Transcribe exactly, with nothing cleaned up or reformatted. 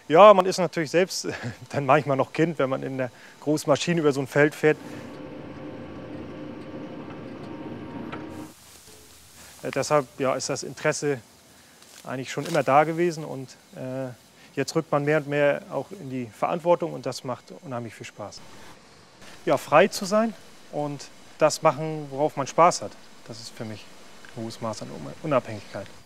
Ja, man ist natürlich selbst dann manchmal noch Kind, wenn man in der großen Maschine über so ein Feld fährt. Äh, deshalb ja, ist das Interesse eigentlich schon immer da gewesen und äh, jetzt rückt man mehr und mehr auch in die Verantwortung und das macht unheimlich viel Spaß. Ja, frei zu sein und das machen, worauf man Spaß hat, das ist für mich ein hohes Maß an Unabhängigkeit.